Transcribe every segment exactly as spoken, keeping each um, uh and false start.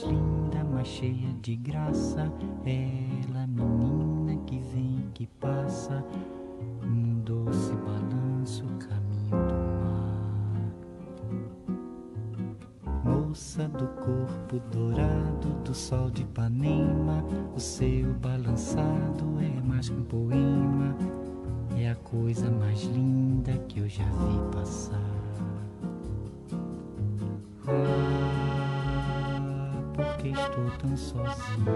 linda, mais cheia de graça. Ela, menina que vem e que passa, num doce balanço, caminho do mar. Moça do corpo dourado do sol de Ipanema, o seu balançado é mais que um poema, é a coisa mais linda que eu já vi passar. Ah, porque estou tão sozinho.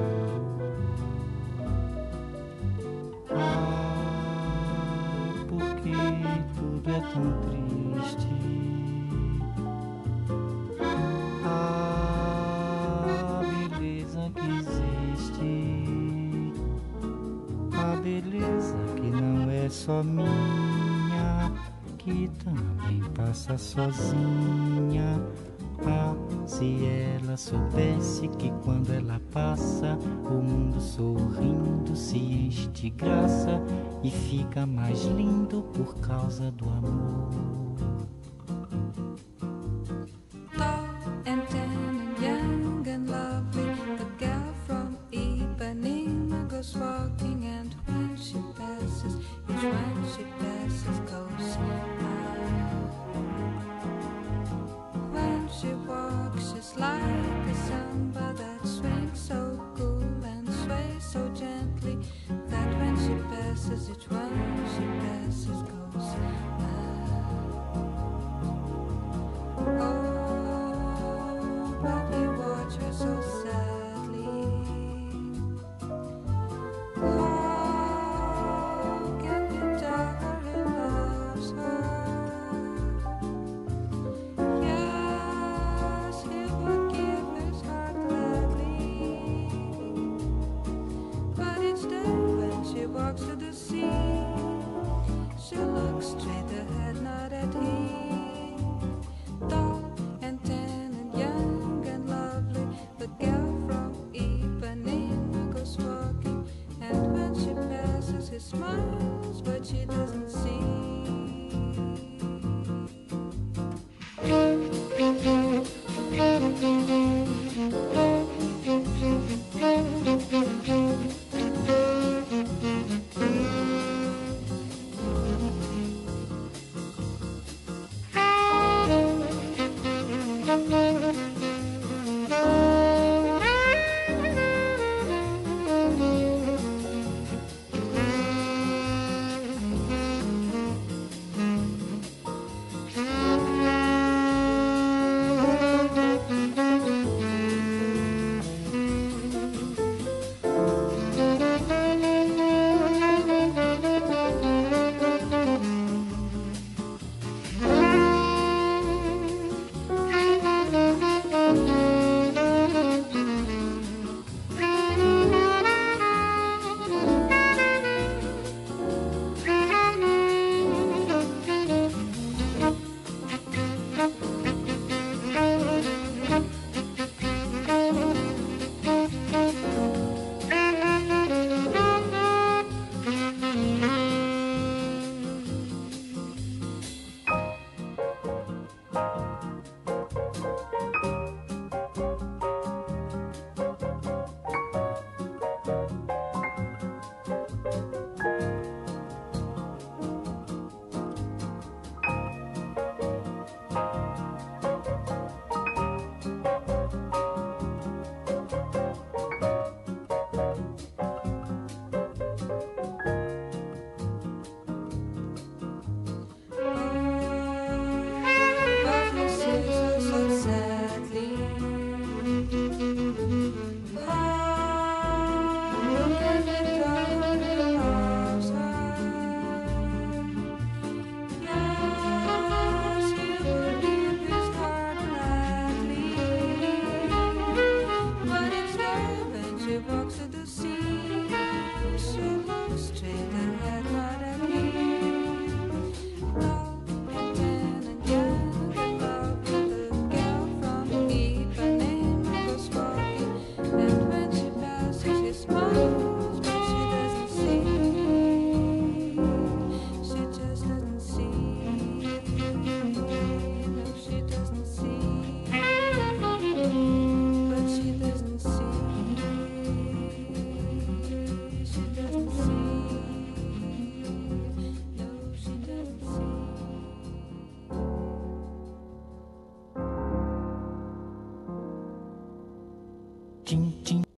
Ah, porque tudo é tão triste. Ah, beleza que existe, a beleza que não é só minha, que também passa sozinha. Ah, se ela soubesse que quando ela passa, o mundo sorrindo se enche de graça e fica mais lindo por causa do amor. Tall and tan and young and lovely, the girl from Ipanema goes walking, and when she passes, each one she passes goes by. When she walks, she's like a samba that swings so cool and sways so gently, that when she passes, each one she passes goes by. Oh, but he watch her so sadly. Oh, can you tell her he loves her? Yes, he would give his heart gladly. But each day when she walks to the sea, she looks straight ahead, not at him. Tall and tan and young and lovely, the girl from Ipanema goes walking, and when she passes, he smiles, but she doesn't see. Tchim, tchim.